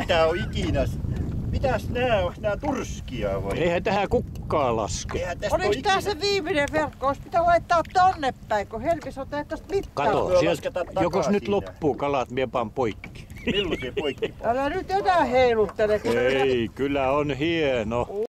Mitä on ikinä? Mitäs nää turskia vai? Eihän tähän kukkaa laske. Olis tää se viimeinen verkko? Ois pitää laittaa tonne päin, kun Helvis on tehnyt tosta mittaa. Kato, sieltä jokos nyt loppuu kalat, mie paan poikki. Milloin se poikki? Älä nyt enää heiluttele. Ei, kyllä on hieno.